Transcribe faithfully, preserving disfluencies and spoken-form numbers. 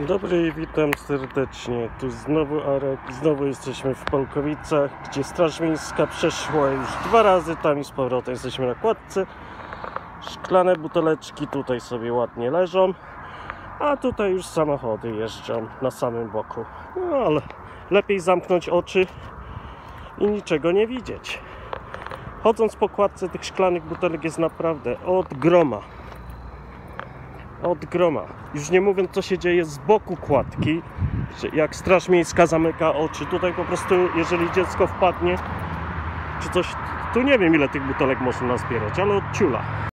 Dzień dobry i witam serdecznie. Tu znowu Arek, znowu jesteśmy w Polkowicach, gdzie Straż Miejska przeszła już dwa razy, tam i z powrotem jesteśmy na kładce. Szklane buteleczki tutaj sobie ładnie leżą, a tutaj już samochody jeżdżą na samym boku. No ale lepiej zamknąć oczy i niczego nie widzieć. Chodząc po kładce tych szklanych butelek jest naprawdę od groma. Od groma. Już nie mówiąc, co się dzieje z boku kładki, że jak Straż Miejska zamyka oczy. Tutaj po prostu, jeżeli dziecko wpadnie czy coś, tu nie wiem, ile tych butelek można nazbierać, ale od ciula.